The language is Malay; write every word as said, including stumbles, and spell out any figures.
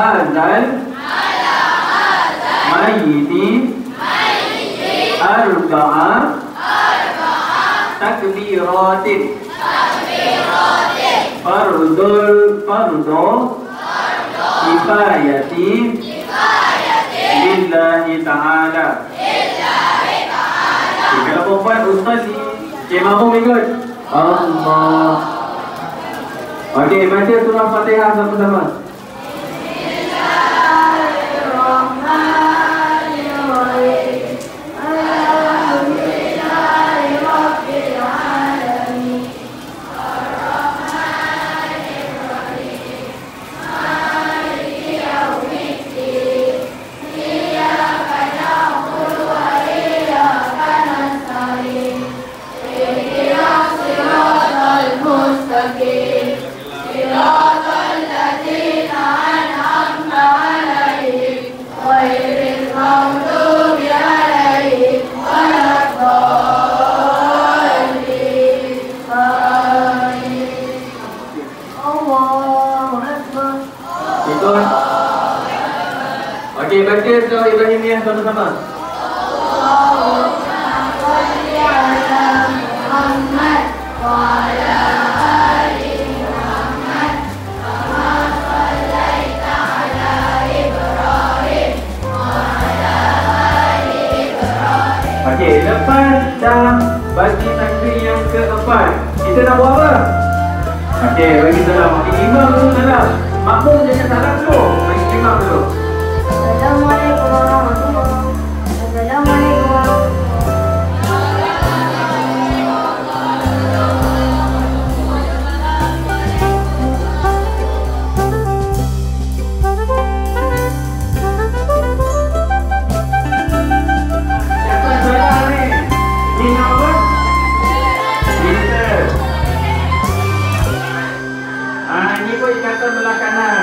hadzal mayyiti arba'a takbiratin fardul fardu kifayati lillahi ta'ala. Kalau perempuan ustaz ni Cik Mahmud ikut Allah. Okey, baca surah Fatihah sama-sama. Okey, baca surah Ibrahimiyah sama-sama. Okey, lepas dah bagi takbir yang keempat, kita nak buat apa? Okey, bagi salam. Okey, imam dulu salam. Makmum jangan salam dulu. Bagi imam dulu. Assalamualaikum warahmatullahi wabarakatuh. Assalamualaikum Ikatan belah kanan.